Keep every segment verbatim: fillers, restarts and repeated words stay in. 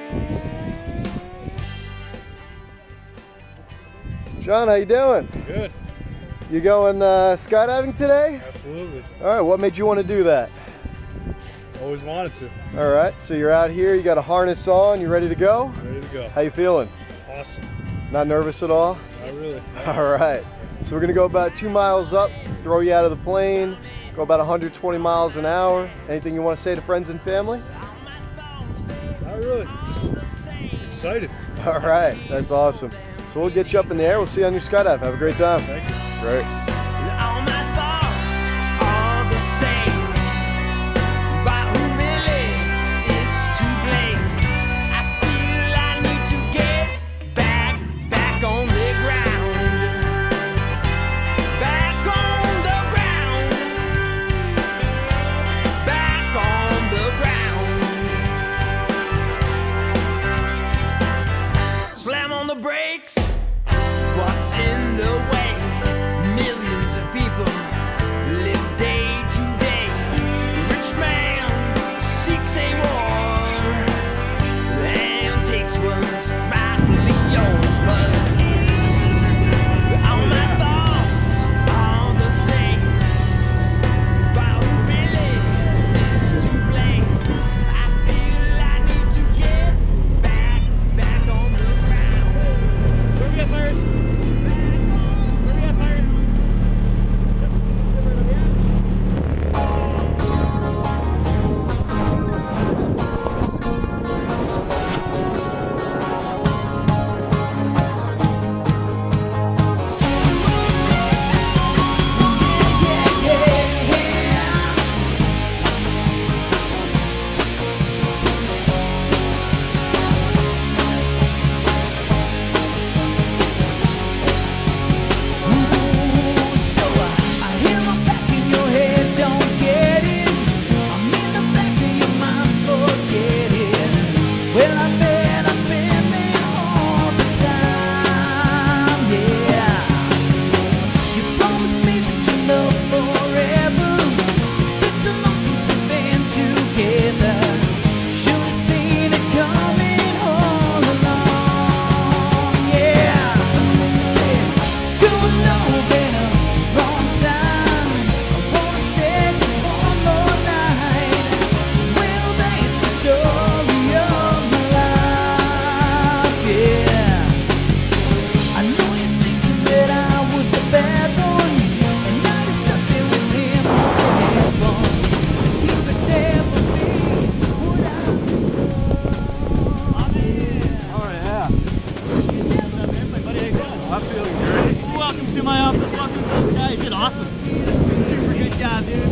John, how you doing? Good. You going uh, skydiving today? Absolutely. All right, what made you want to do that? Always wanted to. All right, so you're out here, you got a harness on, you ready to go? Ready to go. How you feeling? Awesome. Not nervous at all? Not really. All right, so we're gonna go about two miles up, throw you out of the plane, go about one hundred twenty miles an hour. Anything you want to say to friends and family? Not really, just excited. All right, that's awesome. So we'll get you up in the air, we'll see you on your skydive. Have a great time. Thank you. Great. All my thoughts are the same, but who really is to blame? I feel I need to get back, back on the ground, back on the ground, back on the ground. Slam on the brakes. What's in the way? Millions of people live day to day. Rich man seeks a war and takes what's rightfully yours. But all my thoughts are the same. But who really is to blame? I feel I need to get back, back on the ground. Where we get fired? Welcome to my office. Welcome to the guys. You did awesome. Super good job, dude.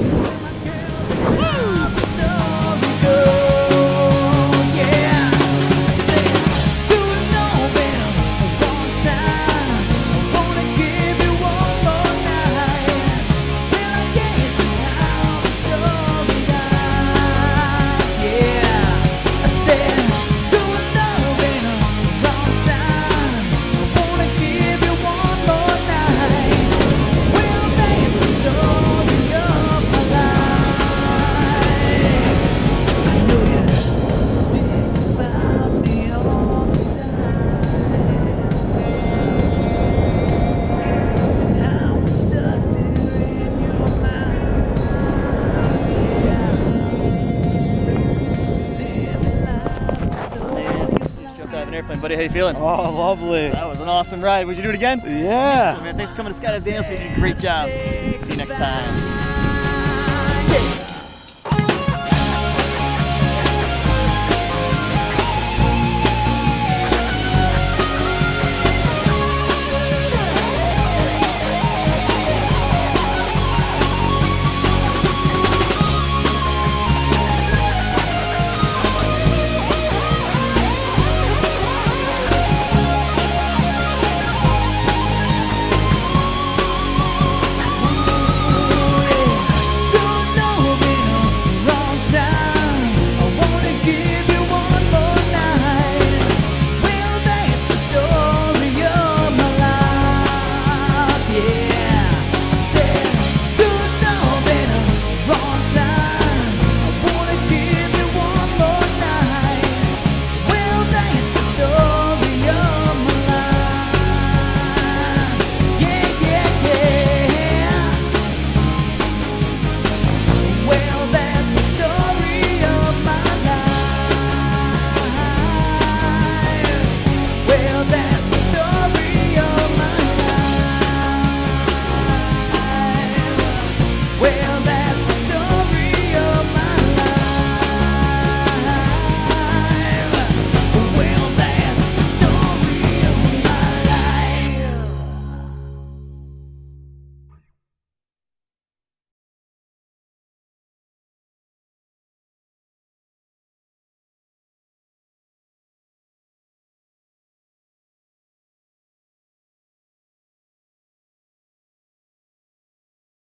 Airplane, buddy, how you feeling? Oh, lovely. That was an awesome ride. Would you do it again? Yeah. Awesome, man. Thanks for coming to Skydive Dance. You did a great job. See you next time.